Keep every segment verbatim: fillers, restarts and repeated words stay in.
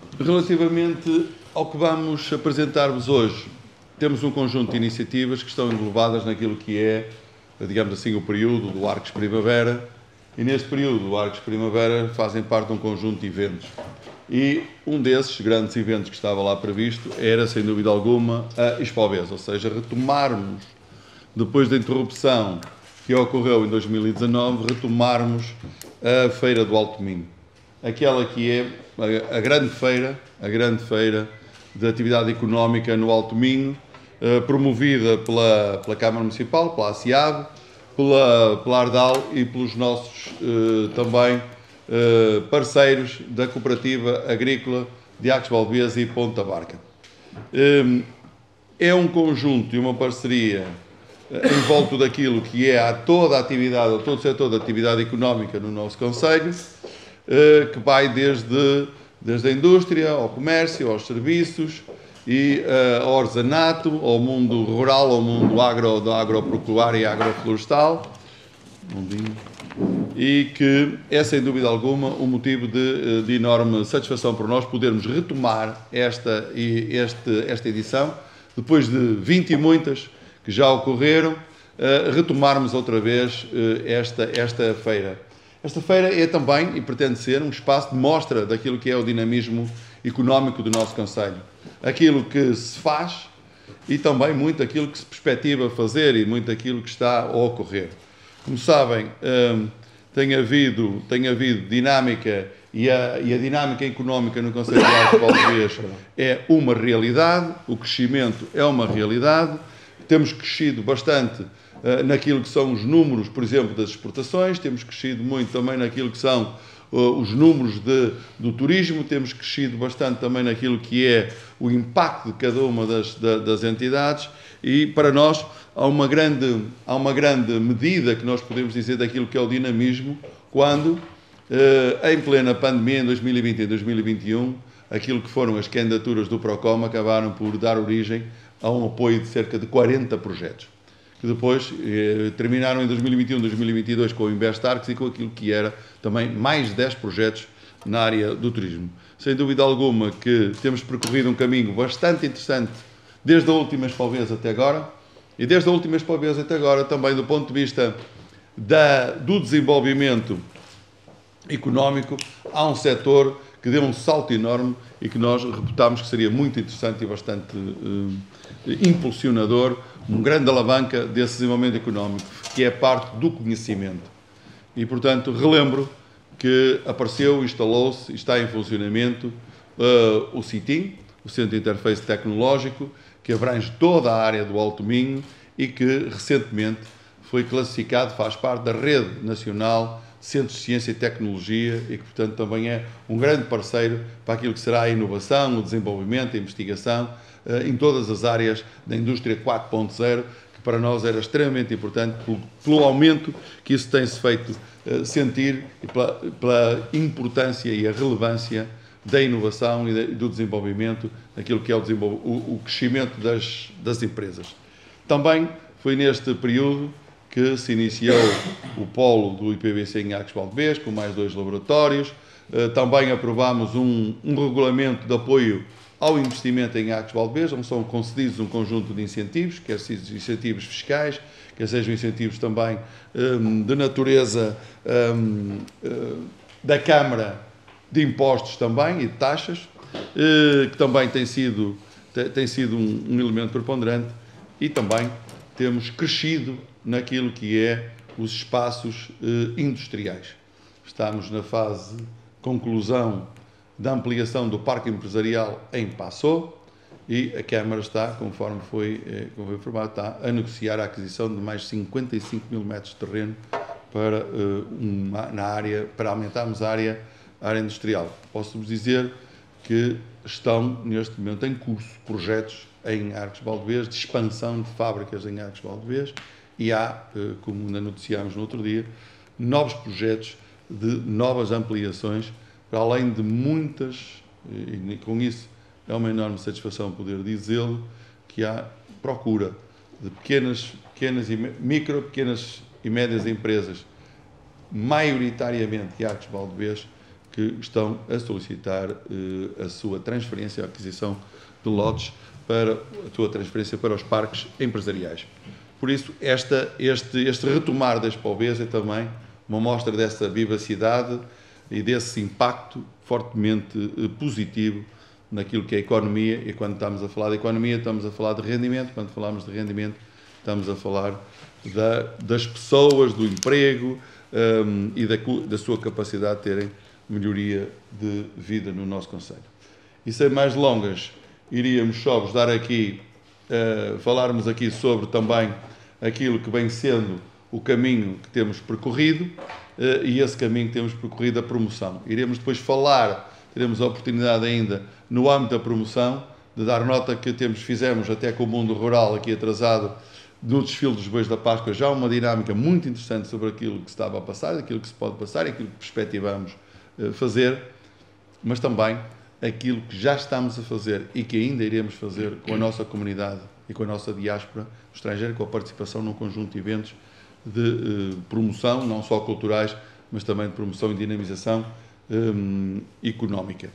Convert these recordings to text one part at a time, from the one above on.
Relativamente ao que vamos apresentar-vos hoje, temos um conjunto de iniciativas que estão englobadas naquilo que é, digamos assim, o período do Arcos Primavera, e neste período do Arcos Primavera fazem parte de um conjunto de eventos. E um desses grandes eventos que estava lá previsto era, sem dúvida alguma, a Expobes, ou seja, retomarmos, depois da interrupção que ocorreu em dois mil e dezanove, retomarmos a Feira do Alto Minho. Aquela que é a, a grande feira, a grande feira de atividade económica no Alto Minho, eh, promovida pela, pela Câmara Municipal, pela ACIAB, pela, pela Ardal e pelos nossos eh, também eh, parceiros da Cooperativa Agrícola de Arcos Valdevez e Ponta Barca. Eh, é um conjunto e uma parceria em volta daquilo que é a toda a atividade, ou todo o setor da atividade económica no nosso concelho, que vai desde, desde a indústria, ao comércio, aos serviços, e uh, ao artesanato, ao mundo rural, ao mundo agro, da agropecuária e agroflorestal, e que é, sem dúvida alguma, um motivo de, de enorme satisfação para nós podermos retomar esta, este, esta edição, depois de vinte e muitas que já ocorreram, uh, retomarmos outra vez uh, esta, esta feira. Esta feira é também, e pretende ser, um espaço de mostra daquilo que é o dinamismo económico do nosso concelho. Aquilo que se faz e também muito aquilo que se perspectiva fazer e muito aquilo que está a ocorrer. Como sabem, um, tem, havido, tem havido dinâmica e a, e a dinâmica económica no concelho de Arcos Valdevez é uma realidade, o crescimento é uma realidade. Temos crescido bastante uh, naquilo que são os números, por exemplo, das exportações, temos crescido muito também naquilo que são uh, os números de, do turismo, temos crescido bastante também naquilo que é o impacto de cada uma das, da, das entidades, e para nós há uma, grande, há uma grande medida que nós podemos dizer daquilo que é o dinamismo, quando, uh, em plena pandemia, em dois mil e vinte e dois mil e vinte e um, aquilo que foram as candidaturas do Procom acabaram por dar origem a um apoio de cerca de quarenta projetos, que depois eh, terminaram em dois mil e vinte e um, dois mil e vinte e dois com o Invest Arcos e com aquilo que era também mais de dez projetos na área do turismo. Sem dúvida alguma que temos percorrido um caminho bastante interessante desde a última Expobes até agora, e desde a última Expobes até agora também do ponto de vista da, do desenvolvimento económico, há um setor que deu um salto enorme e que nós reputámos que seria muito interessante e bastante eh, impulsionador, uma grande alavanca desse desenvolvimento económico, que é parte do conhecimento. E, portanto, relembro que apareceu, instalou-se e está em funcionamento uh, o CITIM, o Centro de Interface Tecnológico, que abrange toda a área do Alto Minho e que recentemente foi classificado, faz parte da Rede Nacional Centros de Ciência e Tecnologia e que, portanto, também é um grande parceiro para aquilo que será a inovação, o desenvolvimento, a investigação, em todas as áreas da indústria quatro ponto zero, que para nós era extremamente importante pelo, pelo aumento que isso tem-se feito uh, sentir e pela, pela importância e a relevância da inovação e, de, e do desenvolvimento, daquilo que é o, o, o crescimento das, das empresas. Também foi neste período que se iniciou o polo do I P B C em Arcos Valdevez, com mais dois laboratórios. Uh, também aprovámos um, um regulamento de apoio ao investimento em Arcos Valdevez, onde são concedidos um conjunto de incentivos, quer sejam incentivos fiscais, quer sejam incentivos também um, de natureza um, uh, da Câmara de Impostos também e de taxas, uh, que também tem sido, tem, tem sido um, um elemento preponderante, e também temos crescido naquilo que é os espaços uh, industriais. Estamos na fase de conclusão da ampliação do parque empresarial em Passau e a Câmara está, conforme foi, eh, como foi informado, está a negociar a aquisição de mais cinquenta e cinco mil metros de terreno para, eh, uma, na área, para aumentarmos a área, a área industrial. Posso-vos dizer que estão, neste momento, em curso projetos em Arcos Valdevez, de expansão de fábricas em Arcos Valdevez, e há, eh, como ainda noticiámos no outro dia, novos projetos de novas ampliações, para além de muitas, e com isso é uma enorme satisfação poder dizê-lo, que há procura de pequenas, pequenas e micro, pequenas e médias empresas, maioritariamente de Arcos Valdevez, que estão a solicitar uh, a sua transferência, a aquisição de lotes para a sua transferência para os parques empresariais. Por isso, esta, este, este retomar da Expovês é também uma mostra dessa vivacidade e desse impacto fortemente uh, positivo naquilo que é a economia, e quando estamos a falar de economia, estamos a falar de rendimento, quando falamos de rendimento, estamos a falar da, das pessoas, do emprego um, e da, da sua capacidade de terem melhoria de vida no nosso concelho. E sem mais delongas, iríamos só vos dar aqui, uh, falarmos aqui sobre também aquilo que vem sendo o caminho que temos percorrido uh, e esse caminho que temos percorrido, a promoção. Iremos depois falar, teremos a oportunidade ainda, no âmbito da promoção, de dar nota que temos, fizemos até com o mundo rural aqui atrasado, no desfile dos Bois da Páscoa, já uma dinâmica muito interessante sobre aquilo que se estava a passar, aquilo que se pode passar, aquilo que perspectivamos uh, fazer, mas também aquilo que já estamos a fazer e que ainda iremos fazer com a nossa comunidade e com a nossa diáspora no estrangeiro, com a participação num conjunto de eventos de uh, promoção, não só culturais, mas também de promoção e dinamização um, económica.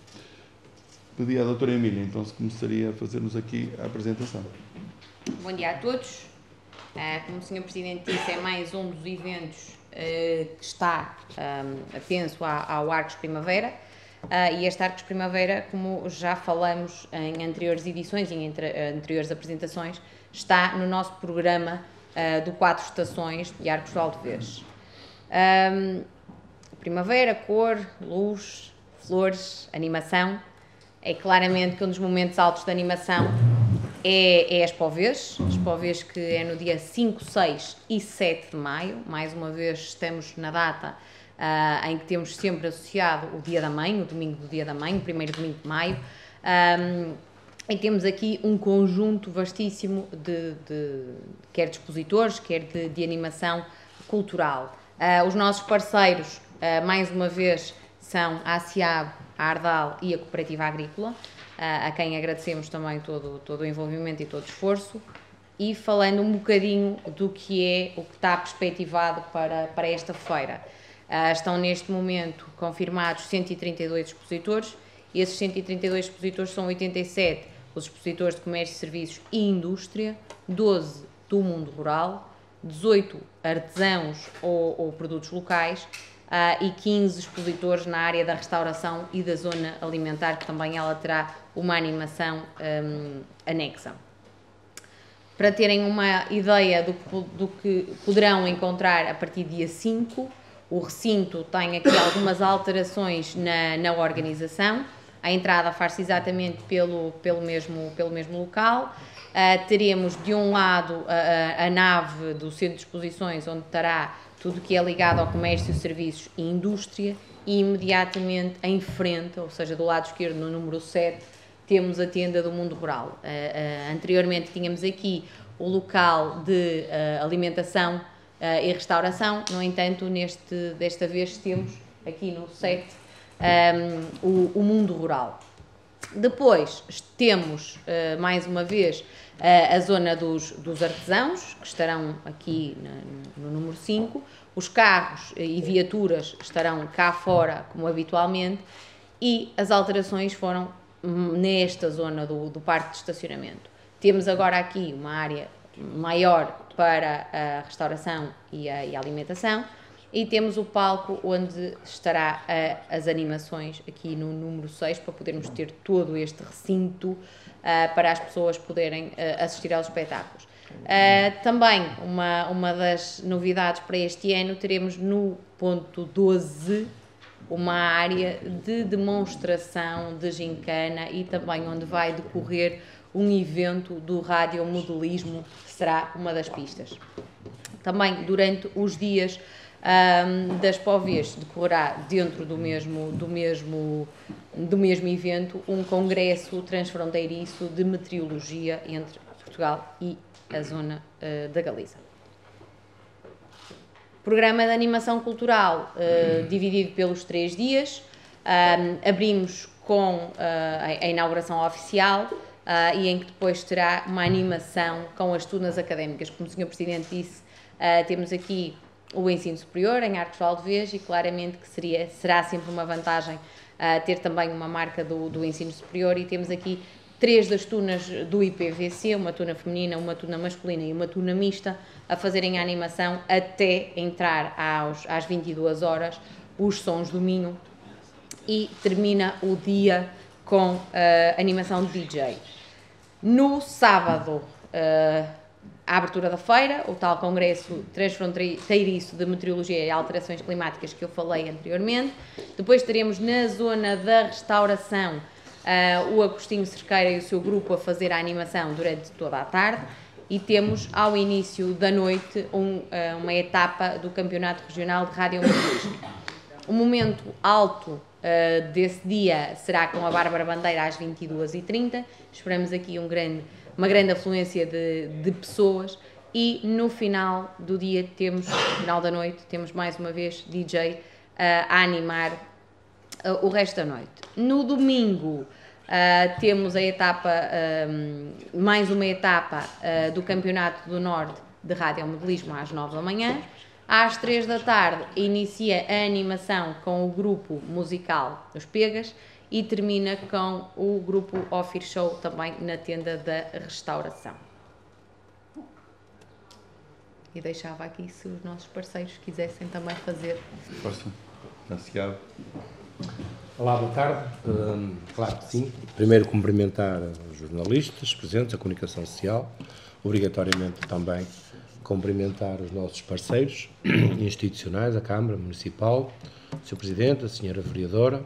Pedi à doutora Emília, então, se começaria a fazer-nos aqui a apresentação. Bom dia a todos. Uh, como o senhor Presidente disse, é mais um dos eventos uh, que está um, atenso ao Arcos Primavera. Uh, e este Arcos Primavera, como já falamos em anteriores edições e em entre, uh, anteriores apresentações, está no nosso programa uh, do Quatro Estações de Arcos de Valdevez. Um, primavera, cor, luz, flores, animação. É claramente que um dos momentos altos da animação é, é a Expovês. A Expovês que é no dia cinco, seis e sete de maio. Mais uma vez estamos na data Uh, em que temos sempre associado o Dia da Mãe, o domingo do Dia da Mãe, o primeiro domingo de maio, um, e temos aqui um conjunto vastíssimo de, de quer de expositores, quer de, de animação cultural. Uh, os nossos parceiros, uh, mais uma vez, são a ASIAB, a Ardal e a Cooperativa Agrícola, uh, a quem agradecemos também todo, todo o envolvimento e todo o esforço, e falando um bocadinho do que é o que está perspectivado para, para esta feira. Uh, estão neste momento confirmados cento e trinta e dois expositores, e esses cento e trinta e dois expositores são oitenta e sete os expositores de comércio, serviços e indústria, doze do mundo rural, dezoito artesãos ou, ou produtos locais uh, e quinze expositores na área da restauração e da zona alimentar, que também ela terá uma animação um, anexa. Para terem uma ideia do, do que poderão encontrar a partir do dia cinco, o recinto tem aqui algumas alterações na, na organização. A entrada faz-se exatamente pelo, pelo, mesmo, pelo mesmo local. Uh, teremos de um lado a, a nave do centro de exposições, onde estará tudo o que é ligado ao comércio, serviços e indústria, e imediatamente em frente, ou seja, do lado esquerdo, no número sete, temos a tenda do mundo rural. Uh, uh, anteriormente tínhamos aqui o local de uh, alimentação Uh, e restauração. No entanto, neste, desta vez temos aqui no sete um, o, o mundo rural. Depois temos, uh, mais uma vez, uh, a zona dos, dos artesãos, que estarão aqui no, no número cinco. Os carros e viaturas estarão cá fora, como habitualmente, e as alterações foram nesta zona do, do parque de estacionamento. Temos agora aqui uma área maior para a restauração e a, e a alimentação, e temos o palco onde estará a, as animações aqui no número seis, para podermos ter todo este recinto uh, para as pessoas poderem uh, assistir aos espetáculos. Uh, também uma, uma das novidades para este ano, teremos no ponto doze uma área de demonstração de gincana, e também onde vai decorrer um evento do radiomodelismo, que será uma das pistas. Também durante os dias um, das Expovês decorrerá dentro do mesmo, do, mesmo, do mesmo evento um congresso transfronteiriço de meteorologia entre Portugal e a zona uh, da Galiza. Programa de animação cultural uh, dividido pelos três dias. Um, abrimos com uh, a, a inauguração oficial, Uh, e em que depois terá uma animação com as turnas académicas. Como o senhor Presidente disse, uh, temos aqui o ensino superior em Arcos de Valdevez, e claramente que seria, será sempre uma vantagem uh, ter também uma marca do, do ensino superior, e temos aqui três das tunas do I P V C, uma tuna feminina, uma tuna masculina e uma tuna mista, a fazerem a animação até entrar aos, às vinte e duas horas, os Sons do Minho, e termina o dia com uh, animação de D J. No sábado, uh, a abertura da feira, o tal Congresso Transfronteiriço de Meteorologia e Alterações Climáticas que eu falei anteriormente. Depois teremos na zona da restauração uh, o Agostinho Cerqueira e o seu grupo a fazer a animação durante toda a tarde. E temos ao início da noite um, uh, uma etapa do Campeonato Regional de Radiometeorologia. O momento alto uh, desse dia será com a Bárbara Bandeira às vinte e duas e trinta. Esperamos aqui um grande, uma grande afluência de, de pessoas, e no final do dia temos, no final da noite, temos mais uma vez D J uh, a animar uh, o resto da noite. No domingo uh, temos a etapa, um, mais uma etapa uh, do Campeonato do Norte de Radiomodelismo às nove da manhã. Às três da tarde inicia a animação com o grupo musical Os Pegas e termina com o grupo Offer Show também na tenda da restauração. E deixava aqui se os nossos parceiros quisessem também fazer. Força. Gracias. Olá, boa tarde. Hum, claro que sim. Primeiro cumprimentar os jornalistas presentes, a comunicação social, obrigatoriamente também cumprimentar os nossos parceiros institucionais, a Câmara Municipal, o senhor Presidente, a senhora Vereadora,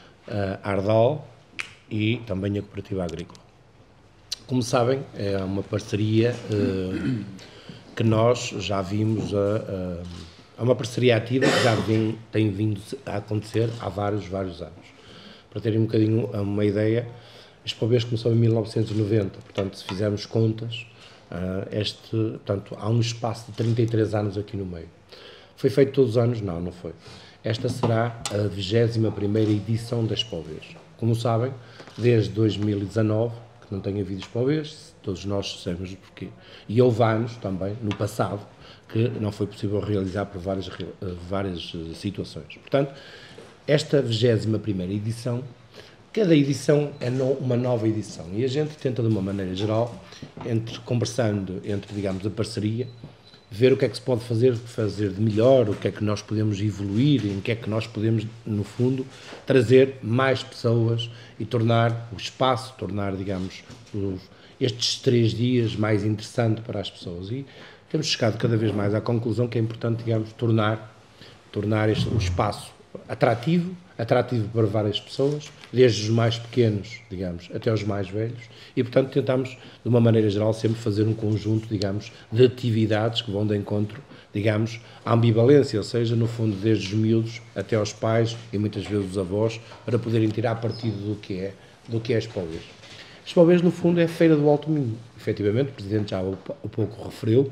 a Ardal e também a Cooperativa Agrícola. Como sabem, é uma parceria uh, que nós já vimos, a, a, é uma parceria ativa que já vem, tem vindo a acontecer há vários, vários anos. Para terem um bocadinho uma ideia, este Povês começou em mil novecentos e noventa, portanto, se fizermos contas, Uh, este, portanto, há um espaço de trinta e três anos aqui no meio. Foi feito todos os anos? Não, não foi. Esta será a vigésima primeira edição da Expovês. Como sabem, desde dois mil e dezanove, que não tem havido Expovês, todos nós sabemos o porquê. E houve anos também, no passado, que não foi possível realizar por várias, várias situações. Portanto, esta vigésima primeira edição, cada edição é no, uma nova edição, e a gente tenta, de uma maneira geral, entre, conversando entre, digamos, a parceria, ver o que é que se pode fazer, fazer de melhor, o que é que nós podemos evoluir, em que é que nós podemos, no fundo, trazer mais pessoas e tornar o espaço, tornar, digamos, os, estes três dias mais interessante para as pessoas. E temos chegado cada vez mais à conclusão que é importante, digamos, tornar, tornar este, um espaço atrativo, atrativo para várias pessoas, desde os mais pequenos, digamos, até os mais velhos, e, portanto, tentamos, de uma maneira geral, sempre fazer um conjunto, digamos, de atividades que vão de encontro, digamos, à ambivalência, ou seja, no fundo, desde os miúdos até aos pais e muitas vezes os avós, para poderem tirar partido do que é, do que é a Expovês. A Expovês, no fundo, é a Feira do Alto Minho. Efetivamente, o Presidente já há pouco referiu,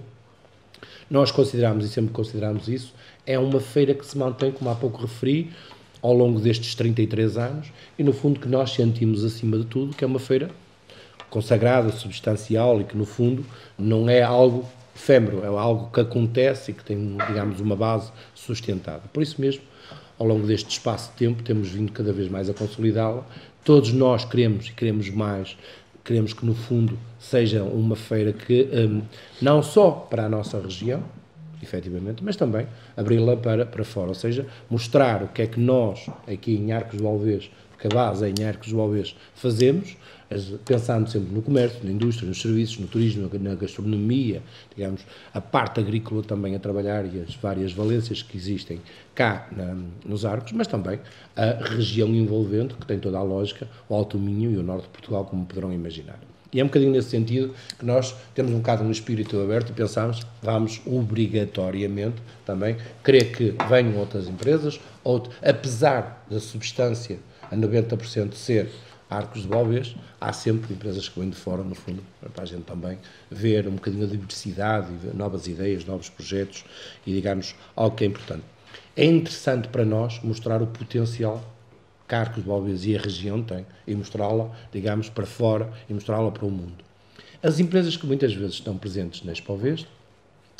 nós consideramos, e sempre consideramos isso, é uma feira que se mantém, como há pouco referi, ao longo destes trinta e três anos, e no fundo que nós sentimos, acima de tudo, que é uma feira consagrada, substancial, e que no fundo não é algo efêmero, é algo que acontece e que tem, digamos, uma base sustentada. Por isso mesmo, ao longo deste espaço de tempo, temos vindo cada vez mais a consolidá-la. Todos nós queremos e queremos mais, queremos que no fundo seja uma feira que, um, não só para a nossa região, efetivamente, mas também abri-la para, para fora, ou seja, mostrar o que é que nós, aqui em Arcos de Valdevez, porque a base é em Arcos de Valdevez, fazemos, pensando sempre no comércio, na indústria, nos serviços, no turismo, na gastronomia, digamos, a parte agrícola também a trabalhar e as várias valências que existem cá na, nos Arcos, mas também a região envolvente, que tem toda a lógica, o Alto Minho e o Norte de Portugal, como poderão imaginar. E é um bocadinho nesse sentido que nós temos um bocado um espírito aberto e pensamos, vamos obrigatoriamente também querer que venham outras empresas, ou, apesar da substância a noventa por cento ser Arcos de Valdevez, há sempre empresas que vêm de fora, no fundo, para a gente também ver um bocadinho a diversidade, novas ideias, novos projetos e, digamos, algo que é importante. É interessante para nós mostrar o potencial que Arcos de Valdevez e a região têm e mostrá-la, digamos, para fora e mostrá-la para o mundo. As empresas que muitas vezes estão presentes na Expovês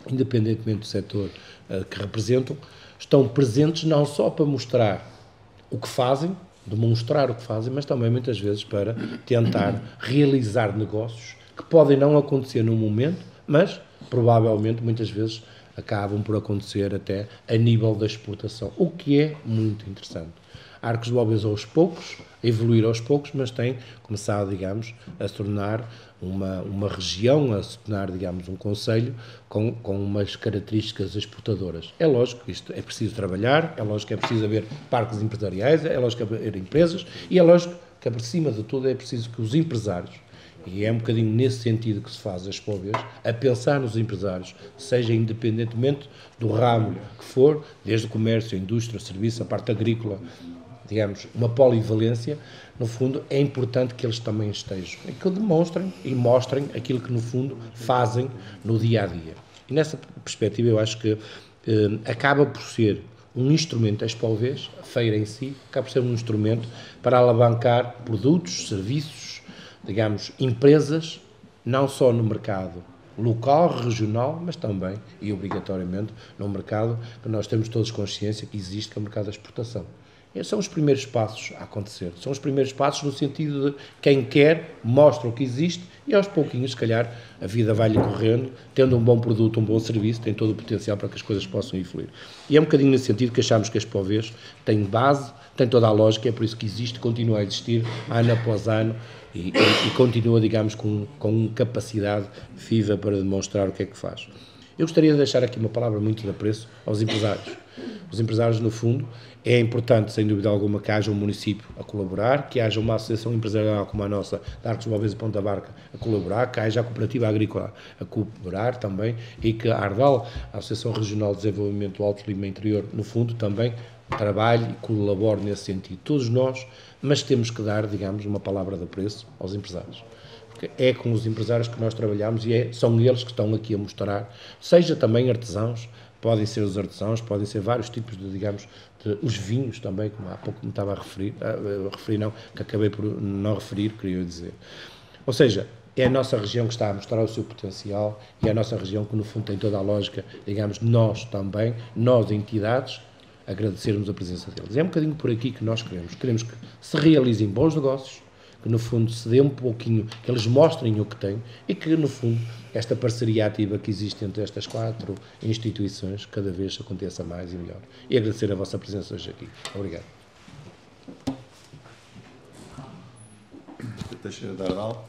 independentemente do setor uh, que representam, estão presentes não só para mostrar o que fazem, demonstrar o que fazem, mas também muitas vezes para tentar realizar negócios que podem não acontecer no momento, mas provavelmente muitas vezes acabam por acontecer até a nível da exportação, o que é muito interessante. Arcos de Bóveda aos poucos, a evoluir aos poucos, mas tem começado, digamos, a se tornar uma, uma região, a se tornar, digamos, um concelho com, com umas características exportadoras. É lógico que isto é preciso trabalhar, é lógico que é preciso haver parques empresariais, é lógico que haver empresas e é lógico que, por cima de tudo, é preciso que os empresários, e é um bocadinho nesse sentido que se faz as Expóveas, a pensar nos empresários, seja independentemente do ramo que for, desde o comércio, a indústria, o serviço, a parte agrícola, digamos, uma polivalência, no fundo, é importante que eles também estejam e que demonstrem e mostrem aquilo que, no fundo, fazem no dia-a-dia. E nessa perspectiva, eu acho que eh, acaba por ser um instrumento, a Expóveas, a feira em si, acaba por ser um instrumento para alavancar produtos, serviços, digamos, empresas, não só no mercado local, regional, mas também, e obrigatoriamente, no mercado que nós temos todos consciência que existe, que é o mercado da exportação. Esses são os primeiros passos a acontecer. São os primeiros passos no sentido de quem quer, mostra o que existe e aos pouquinhos, se calhar, a vida vai-lhe correndo, tendo um bom produto, um bom serviço, tem todo o potencial para que as coisas possam evoluir. E é um bocadinho nesse sentido que achamos que a Expóveas tem base, tem toda a lógica, é por isso que existe, continua a existir, ano após ano, e, e, e continua, digamos, com, com capacidade viva para demonstrar o que é que faz. Eu gostaria de deixar aqui uma palavra muito de apreço aos empresários. Os empresários, no fundo, é importante, sem dúvida alguma, que haja um município a colaborar, que haja uma associação empresarial como a nossa, de Arcos de Bóveda e Ponta Barca, a colaborar, que haja a cooperativa agrícola a colaborar também, e que a Ardal, a Associação Regional de Desenvolvimento do Alto Lima Interior, no fundo, também trabalhe e colabore nesse sentido. Todos nós, mas temos que dar, digamos, uma palavra de apreço aos empresários. Porque é com os empresários que nós trabalhamos e é, são eles que estão aqui a mostrar, seja também artesãos, podem ser os artesãos, podem ser vários tipos de, digamos, de, os vinhos também, como há pouco me estava a referir, a, a referir não, que acabei por não referir, queria dizer. Ou seja, é a nossa região que está a mostrar o seu potencial e é a nossa região que, no fundo, tem toda a lógica, digamos, nós também, nós, entidades, agradecermos a presença deles. É um bocadinho por aqui que nós queremos. Queremos que se realizem bons negócios, que, no fundo, se dê um pouquinho, que eles mostrem o que têm e que, no fundo, esta parceria ativa que existe entre estas quatro instituições cada vez aconteça mais e melhor. E agradecer a vossa presença hoje aqui. Obrigado. Teixeira de Ardal.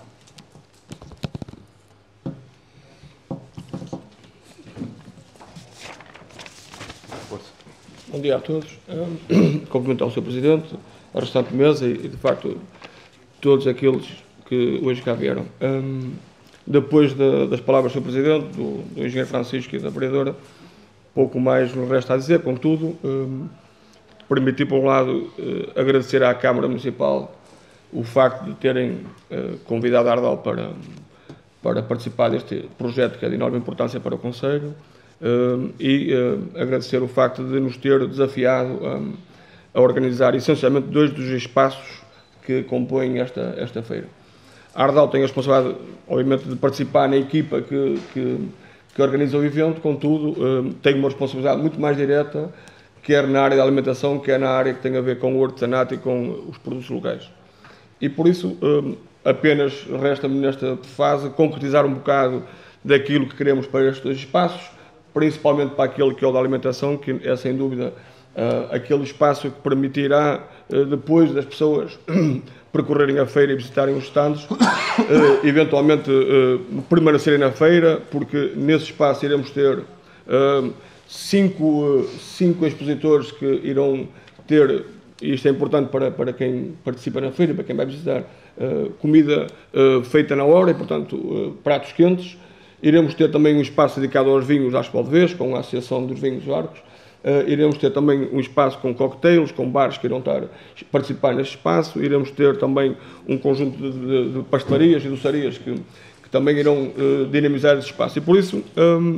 Bom dia a todos. Um, cumprimento ao senhor Presidente, a restante mesa e, de facto, todos aqueles que hoje cá vieram. Um, depois de, das palavras do senhor Presidente, do, do engenheiro Francisco e da vereadora, pouco mais nos resta a dizer, contudo, um, permitir, por um lado, uh, agradecer à Câmara Municipal o facto de terem uh, convidado a Ardal para, para participar deste projeto que é de enorme importância para o Concelho. Uh, e uh, agradecer o facto de nos ter desafiado um, a organizar essencialmente dois dos espaços que compõem esta, esta feira. A Ardal tem a responsabilidade, obviamente, de participar na equipa que, que, que organiza o evento, contudo, uh, tem uma responsabilidade muito mais direta, quer na área da alimentação, quer na área que tem a ver com o artesanato e com os produtos locais. E por isso, uh, apenas resta-me nesta fase concretizar um bocado daquilo que queremos para estes dois espaços, principalmente para aquele que é o da alimentação, que é sem dúvida uh, aquele espaço que permitirá, uh, depois das pessoas percorrerem a feira e visitarem os stands, uh, eventualmente uh, permanecerem na feira, porque nesse espaço iremos ter uh, cinco, uh, cinco expositores que irão ter, e isto é importante para, para quem participa na feira, para quem vai visitar, uh, comida uh, feita na hora e, portanto, uh, pratos quentes. Iremos ter também um espaço dedicado aos vinhos às Valdevez, com a Associação dos Vinhos Arcos. Uh, iremos ter também um espaço com cocktails, com bares que irão estar, participar neste espaço. Iremos ter também um conjunto de, de, de pastelarias e doçarias que, que também irão uh, dinamizar esse espaço. E por isso, um,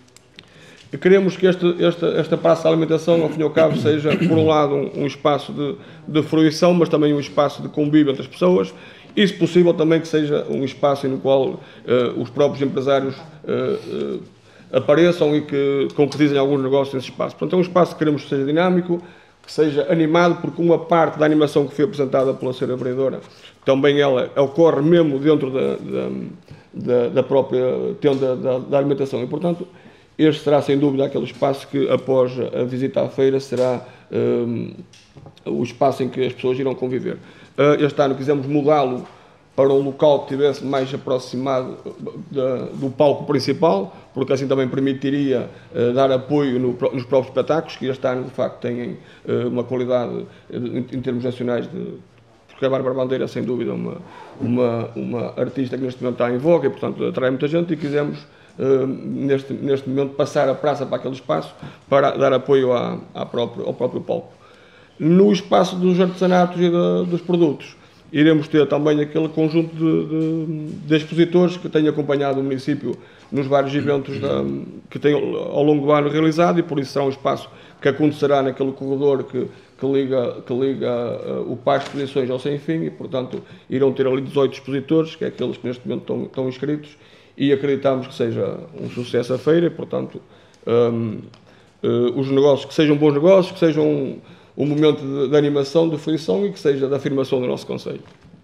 queremos que este, esta, esta praça de alimentação, ao fim e ao cabo, seja, por um lado, um, um espaço de, de fruição, mas também um espaço de convívio entre as pessoas. E, se possível, também que seja um espaço no qual uh, os próprios empresários uh, uh, apareçam e que concretizem alguns negócios nesse espaço. Portanto, é um espaço que queremos que seja dinâmico, que seja animado, porque uma parte da animação que foi apresentada pela senhora vereadora, também ela ocorre mesmo dentro da, da, da, da própria tenda da, da alimentação. E, portanto, este será, sem dúvida, aquele espaço que, após a visita à feira, será um, o espaço em que as pessoas irão conviver. Uh, este ano quisemos mudá-lo para um local que estivesse mais aproximado da, do palco principal, porque assim também permitiria uh, dar apoio no, nos próprios espetáculos, que este ano, de facto, têm uh, uma qualidade em, em termos nacionais, de, porque a Bárbara Bandeira, sem dúvida, uma, uma, uma artista que neste momento está em voga e, portanto, atrai muita gente, e quisemos, uh, neste, neste momento, passar a praça para aquele espaço para dar apoio à, à próprio, ao próprio palco. No espaço dos artesanatos e de, dos produtos, iremos ter também aquele conjunto de, de, de expositores que têm acompanhado o município nos vários eventos da, que tem ao longo do ano realizado, e por isso será um espaço que acontecerá naquele corredor que, que liga, que liga uh, o Parque de Exposições ao Sem Fim, e portanto irão ter ali dezoito expositores, que é aqueles que neste momento estão, estão inscritos, e acreditamos que seja um sucesso a feira, e portanto um, uh, os negócios, que sejam bons negócios, que sejam um, um momento de, de animação, de fruição, e que seja da afirmação do nosso Conselho.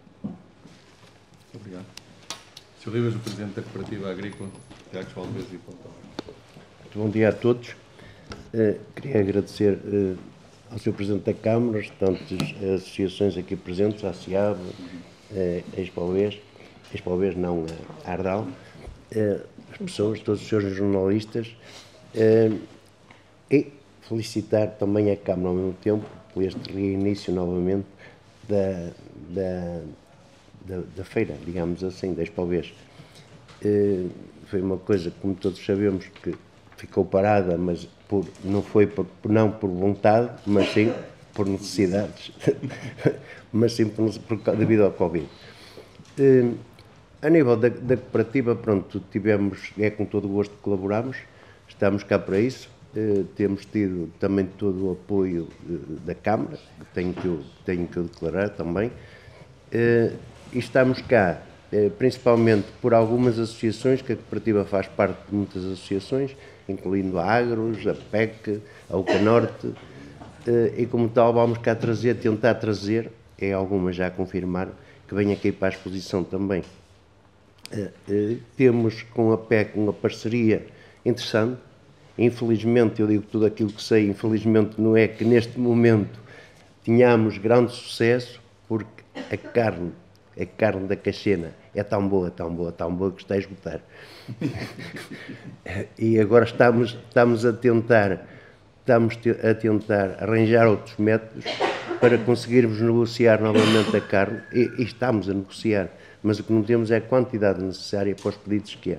Obrigado. senhor Rivas, o Presidente da Cooperativa Agrícola de Arcos Valdevez e Pontão. Bom dia a todos. Uh, queria agradecer uh, ao senhor Presidente da Câmara, as restantes associações aqui presentes, a SIAB, uh, a Expalvez, a Expalvez não, a Ardal, uh, as pessoas, todos os senhores jornalistas, uh, e felicitar também a Câmara ao mesmo tempo por este reinício novamente da, da, da, da feira, digamos assim, da Expalvez. Uh, foi uma coisa, como todos sabemos, que ficou parada, mas por, não foi por, não por vontade, mas sim por necessidades, mas sim por, por, devido ao Covid. Uh, a nível da, da cooperativa, pronto, tivemos, é com todo o gosto que colaboramos, estamos cá para isso. Uh, temos tido também todo o apoio uh, da Câmara, que tenho que eu, tenho que eu declarar também, uh, e estamos cá uh, principalmente por algumas associações, que a cooperativa faz parte de muitas associações, incluindo a Agros, a P E C, a Ucanorte, uh, e como tal vamos cá trazer, tentar trazer, é algumas já a confirmar, que venha aqui para a exposição também. Uh, uh, temos com a P E C uma parceria interessante. Infelizmente, eu digo tudo aquilo que sei, infelizmente não é que neste momento tenhamos grande sucesso, porque a carne, a carne da Caxena é tão boa, tão boa, tão boa que está a esgotar. E agora estamos, estamos a tentar, estamos a tentar arranjar outros métodos para conseguirmos negociar novamente a carne, e, e estamos a negociar, mas o que não temos é a quantidade necessária para os pedidos que há.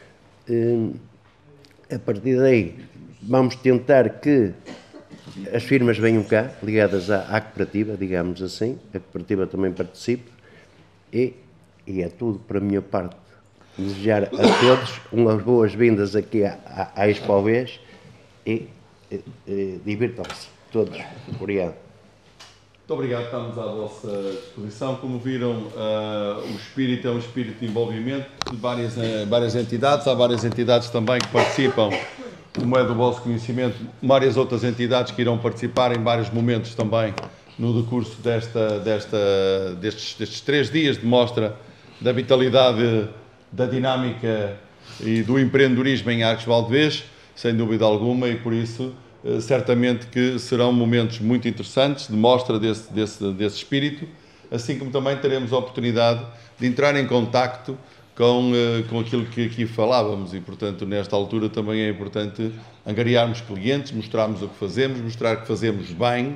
Hum, A partir daí, vamos tentar que as firmas venham cá, ligadas à, à cooperativa, digamos assim, a cooperativa também participe, e, e é tudo para a minha parte. Desejar a todos umas boas-vindas aqui à, à, à Expalvez, e, e, e divirtam-se todos. Obrigado. Muito obrigado, estamos à vossa disposição. Como viram, uh, o espírito é um espírito de envolvimento de várias, uh, várias entidades. Há várias entidades também que participam, como é do vosso conhecimento, várias outras entidades que irão participar em vários momentos também no decurso desta, desta, destes, destes três dias de mostra da vitalidade, da dinâmica e do empreendedorismo em Arcos Valdevez, sem dúvida alguma, e por isso certamente que serão momentos muito interessantes de mostra desse, desse, desse espírito, assim como também teremos a oportunidade de entrar em contacto com, com aquilo que aqui falávamos, e portanto nesta altura também é importante angariarmos clientes, mostrarmos o que fazemos, mostrar que fazemos bem,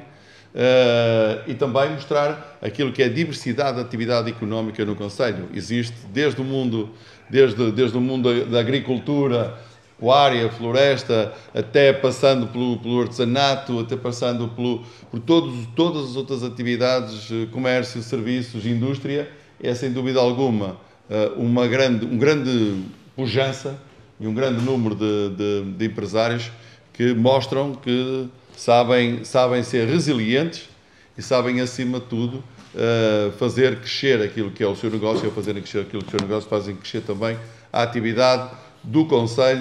uh, e também mostrar aquilo que é a diversidade de atividade económica no concelho. Existe desde o mundo, desde, desde o mundo da agricultura, pecuária, floresta, até passando pelo, pelo artesanato, até passando pelo, por todos, todas as outras atividades, comércio, serviços, indústria, é sem dúvida alguma uma grande, um grande pujança e um grande número de, de, de empresários que mostram que sabem, sabem ser resilientes e sabem, acima de tudo, fazer crescer aquilo que é o seu negócio, e ao fazerem crescer aquilo que é o seu negócio, fazem crescer também a atividade do concelho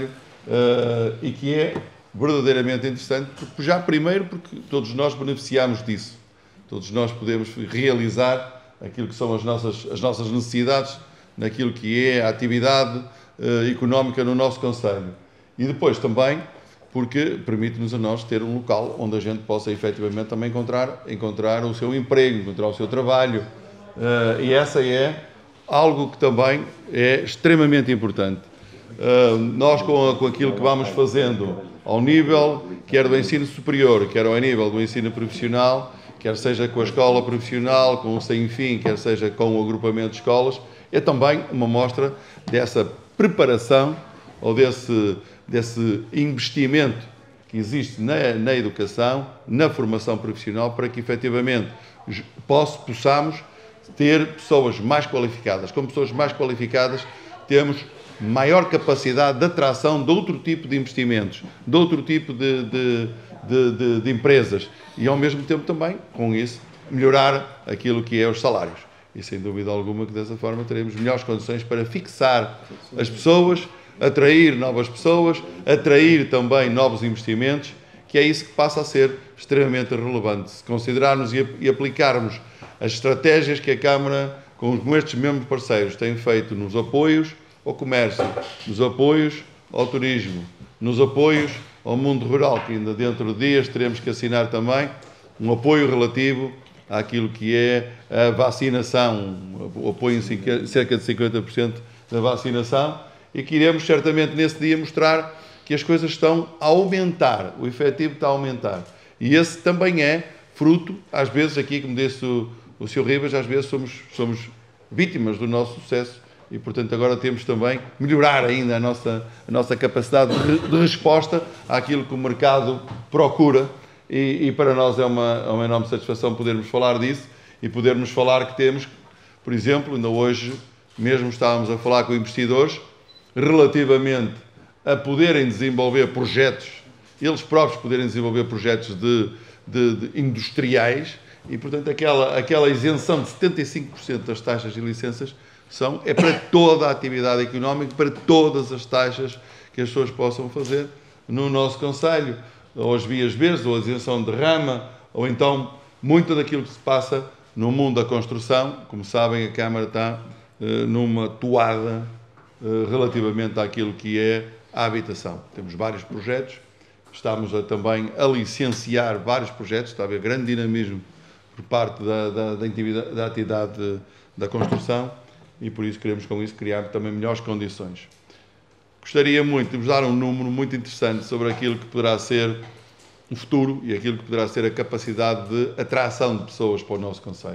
uh, e que é verdadeiramente interessante, porque já primeiro porque todos nós beneficiamos disso, todos nós podemos realizar aquilo que são as nossas, as nossas necessidades naquilo que é a atividade uh, económica no nosso concelho. E depois também porque permite-nos a nós ter um local onde a gente possa efetivamente também encontrar, encontrar o seu emprego, encontrar o seu trabalho. Uh, e essa é algo que também é extremamente importante. Uh, nós, com, a, com aquilo que vamos fazendo ao nível, quer do ensino superior, quer ao nível do ensino profissional, quer seja com a escola profissional, com o Sem Fim, quer seja com o agrupamento de escolas, é também uma mostra dessa preparação ou desse, desse investimento que existe na, na educação, na formação profissional, para que efetivamente poss, possamos ter pessoas mais qualificadas. Com pessoas mais qualificadas temos maior capacidade de atração de outro tipo de investimentos, de outro tipo de, de, de, de, de empresas e, ao mesmo tempo, também, com isso, melhorar aquilo que é os salários. E, sem dúvida alguma, que dessa forma teremos melhores condições para fixar as pessoas, atrair novas pessoas, atrair também novos investimentos, que é isso que passa a ser extremamente relevante. Se considerarmos e aplicarmos as estratégias que a Câmara, com estes mesmos parceiros, tem feito nos apoios ao comércio, nos apoios ao turismo, nos apoios ao mundo rural, que ainda dentro de dias teremos que assinar também um apoio relativo àquilo que é a vacinação, o apoio em cerca de cinquenta por cento da vacinação, e que iremos certamente nesse dia mostrar que as coisas estão a aumentar, o efetivo está a aumentar. E esse também é fruto, às vezes aqui, como disse o, o senhor Ribas, às vezes somos, somos vítimas do nosso sucesso e, portanto, agora temos também melhorar ainda a nossa, a nossa capacidade de, de resposta àquilo que o mercado procura e, e para nós é uma, é uma enorme satisfação podermos falar disso e podermos falar que temos, por exemplo, ainda hoje mesmo estávamos a falar com investidores relativamente a poderem desenvolver projetos, eles próprios poderem desenvolver projetos de, de, de industriais e, portanto, aquela, aquela isenção de setenta e cinco por cento das taxas e licenças são, é para toda a atividade económica, para todas as taxas que as pessoas possam fazer no nosso concelho, ou as vias verdes, ou a isenção de rama, ou então muito daquilo que se passa no mundo da construção. Como sabem, a Câmara está uh, numa toada uh, relativamente àquilo que é a habitação. Temos vários projetos, estamos a, também a licenciar vários projetos, está a haver grande dinamismo por parte da, da, da, atividade, da atividade da construção e por isso queremos com isso criar também melhores condições. Gostaria muito de vos dar um número muito interessante sobre aquilo que poderá ser o futuro e aquilo que poderá ser a capacidade de atração de pessoas para o nosso concelho.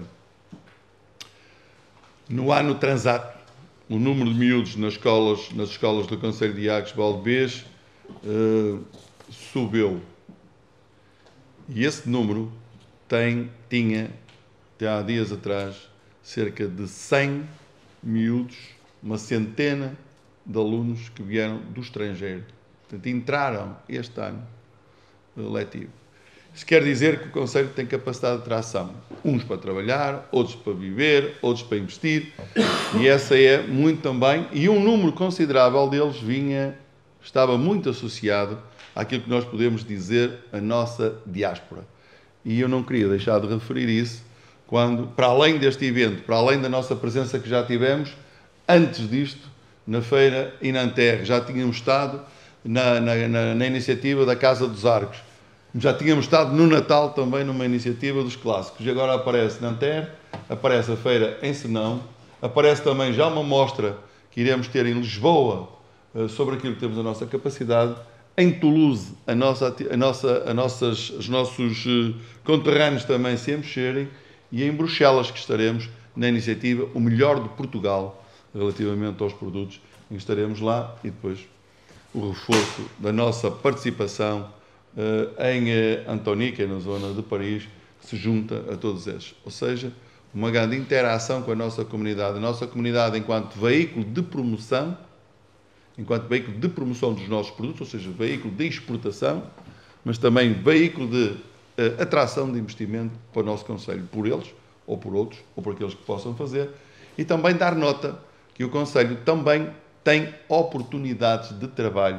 No ano transato, o número de miúdos nas escolas, nas escolas do concelho de Agos Valdebês uh, subiu. E esse número tem, tinha, até há dias atrás, cerca de cem miúdos, uma centena de alunos que vieram do estrangeiro. Portanto, entraram este ano letivo. Isso quer dizer que o concelho tem capacidade de atração. Uns para trabalhar, outros para viver, outros para investir. E essa é muito também. E um número considerável deles vinha, estava muito associado àquilo que nós podemos dizer a nossa diáspora. E eu não queria deixar de referir isso quando, para além deste evento, para além da nossa presença que já tivemos, antes disto, na feira e na Nanterre, já tínhamos estado na, na, na, na iniciativa da Casa dos Arcos. Já tínhamos estado no Natal também numa iniciativa dos clássicos. E agora aparece na Nanterre, aparece a feira em Senão, aparece também já uma mostra que iremos ter em Lisboa sobre aquilo que temos a nossa capacidade. Em Toulouse, a nossa, a nossa, a nossas, os nossos conterrâneos também se mexerem. E em Bruxelas, que estaremos na iniciativa O Melhor de Portugal, relativamente aos produtos, em que estaremos lá e depois o reforço da nossa participação uh, em uh, Antonica, na zona de Paris, que se junta a todos estes. Ou seja, uma grande interação com a nossa comunidade. A nossa comunidade enquanto veículo de promoção, enquanto veículo de promoção dos nossos produtos, ou seja, veículo de exportação, mas também veículo de uh, atração de investimento para o nosso concelho, por eles, ou por outros, ou por aqueles que possam fazer, e também dar nota que o concelho também tem oportunidades de trabalho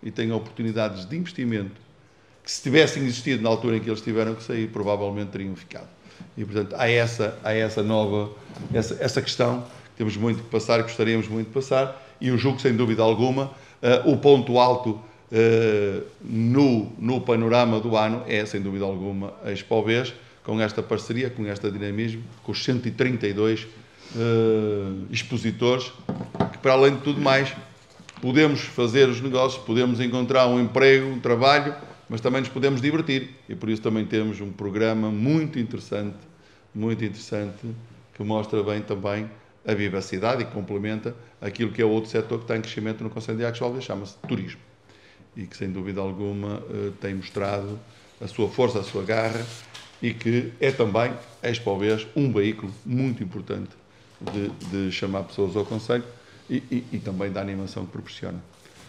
e têm oportunidades de investimento que, se tivessem existido na altura em que eles tiveram que sair, provavelmente teriam ficado. E, portanto, há essa, há essa nova, essa, essa questão que temos muito que passar e gostaríamos muito de passar, e eu julgo, sem dúvida alguma, uh, o ponto alto uh, no, no panorama do ano é, sem dúvida alguma, a Expobês, com esta parceria, com este dinamismo, com os cento e trinta e dois uh, expositores, que, para além de tudo mais, podemos fazer os negócios, podemos encontrar um emprego, um trabalho, mas também nos podemos divertir, e por isso também temos um programa muito interessante, muito interessante, que mostra bem também a vivacidade e complementa aquilo que é outro setor que está em crescimento no Concelho de Águas, chama-se turismo, e que, sem dúvida alguma, tem mostrado a sua força, a sua garra, e que é também, a Expobês, um veículo muito importante de, de chamar pessoas ao Concelho e, e, e também da animação que proporciona.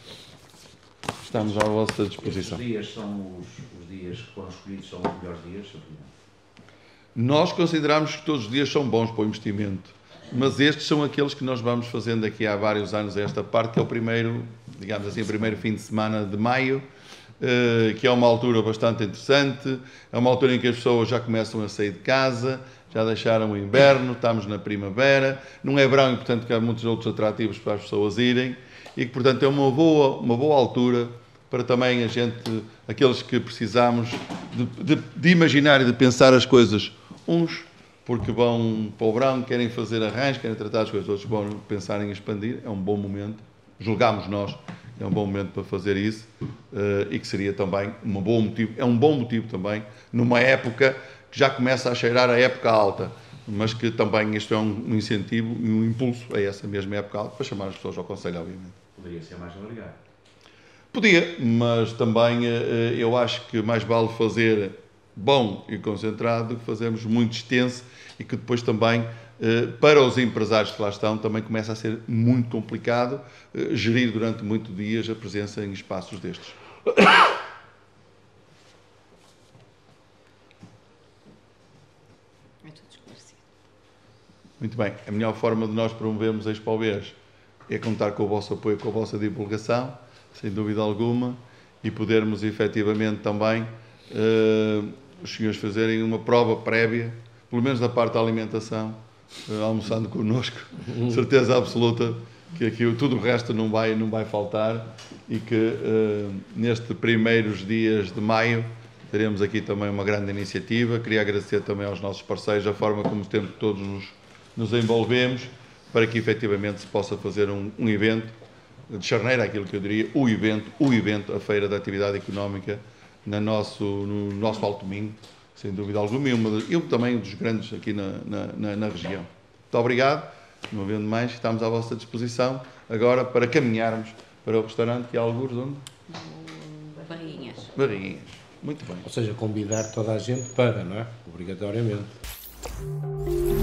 Estamos à vossa disposição. Estes dias são os, os dias que foram escolhidos, são os melhores dias? Nós consideramos que todos os dias são bons para o investimento, mas estes são aqueles que nós vamos fazendo aqui há vários anos, esta parte, que é o primeiro, digamos assim, o primeiro fim de semana de maio, que é uma altura bastante interessante, é uma altura em que as pessoas já começam a sair de casa, já deixaram o inverno, estamos na primavera, não é verão e, portanto, que há muitos outros atrativos para as pessoas irem, e que, portanto, é uma boa, uma boa altura para também a gente, aqueles que precisamos de, de, de imaginar e de pensar as coisas, uns porque vão para o verão, querem fazer arranjos, querem tratar as coisas, outros vão pensar em expandir, é um bom momento, julgamos nós, é um bom momento para fazer isso, uh, e que seria também um bom motivo, é um bom motivo também, numa época que já começa a cheirar a época alta, mas que também isto é um, um incentivo e um impulso a essa mesma época alta, para chamar as pessoas ao Concelho, obviamente. Poderia ser mais alargado. Podia, mas também uh, eu acho que mais vale fazer bom e concentrado do que fazermos muito extenso e que depois também, para os empresários que lá estão, também começa a ser muito complicado gerir durante muitos dias a presença em espaços destes. Muito bem, a melhor forma de nós promovermos a Expobês é contar com o vosso apoio, com a vossa divulgação, sem dúvida alguma, e podermos efetivamente também uh, os senhores fazerem uma prova prévia, pelo menos da parte da alimentação, uh, almoçando connosco, certeza absoluta que aqui tudo o resto não vai, não vai faltar, e que uh, nestes primeiros dias de maio teremos aqui também uma grande iniciativa. Queria agradecer também aos nossos parceiros a forma como temos todos nos, nos envolvemos, para que efetivamente se possa fazer um, um evento de charneira, aquilo que eu diria, o evento, o evento, a Feira da Atividade Económica na nosso, no nosso Alto Minho, sem dúvida alguma, e, uma, e também um dos grandes aqui na, na, na região. Muito obrigado, não havendo mais, estamos à vossa disposição agora para caminharmos para o restaurante, que há alguns onde? Barriguinhas. Barriguinhas, muito bem. Ou seja, convidar toda a gente para, não é? Obrigatoriamente.